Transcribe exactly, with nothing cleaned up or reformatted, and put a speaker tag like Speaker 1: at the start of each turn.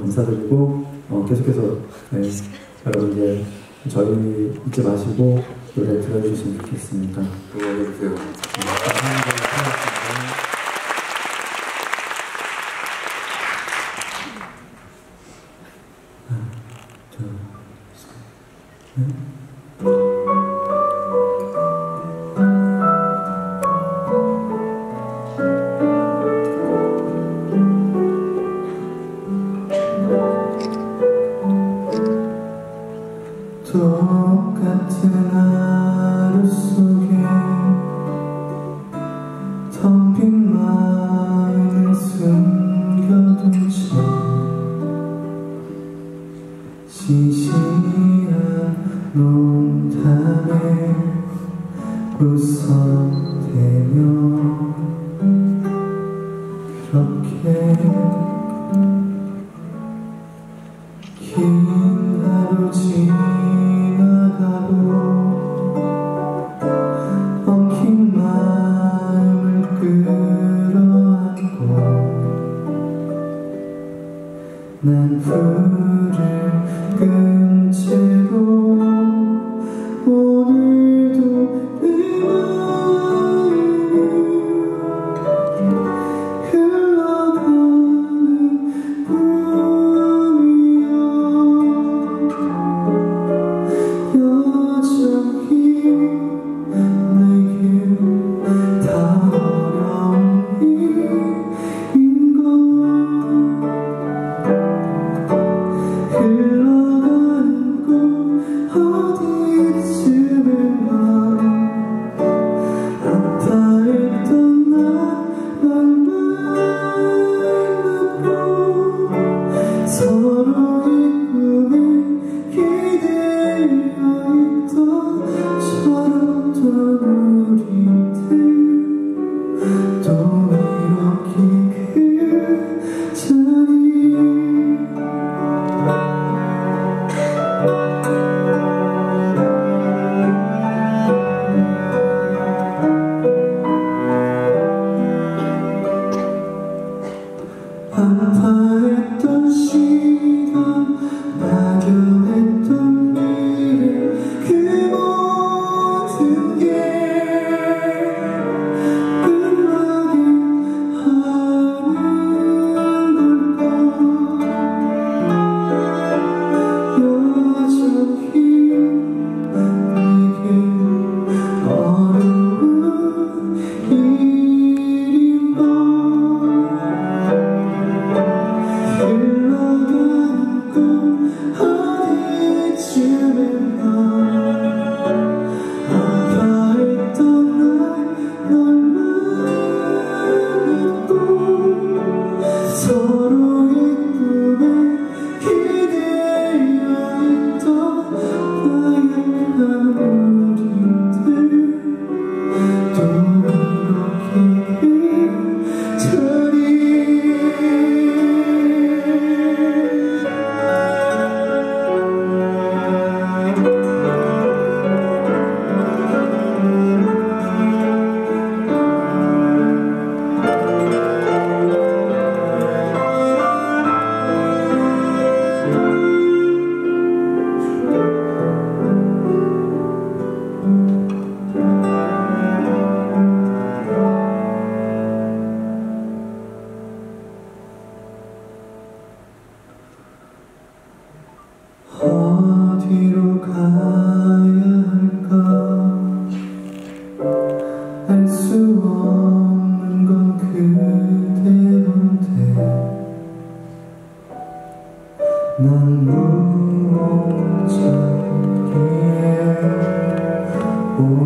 Speaker 1: 감사드리고 어, 계속해서 네, 여러분들 저희 잊지 마시고 노래 들어주시면 좋겠습니다.
Speaker 2: 응원해주세요. 네, 감사합니다.
Speaker 1: 하나, 둘, 셋, 넷. 똑같은 하루 속에 텅 빈 마음을 숨겨둔 채 시시한 농담에 웃어대며 그렇게 긴 하루 지나가고 엉킨 마음을 끌어안고 난 불을 끈 채로 오늘도 내 마음을 흘러가는 꿈이여 여전히 내게 다 어려운 일인 걸 흘러가는 꿈 어디쯤인가 아파 했던 날 널 만났고 서로의 꿈에 기대어 있던 철없던 우리들 또 이렇게 그 자리에 아파했던 시간 막연했던 미래 그 모든 게 끝나게 하는 걸까 여전히 내게 어려운 일인 걸 흘러가는 꿈 어디쯤인가 아파했던 날 널 만났고 서로의 꿈에 기대어 있던 나약한 우리들 또 이렇게 그 자리에 어디로 가야 할까 알 수 없는 건 그대로인데 난 무엇이기에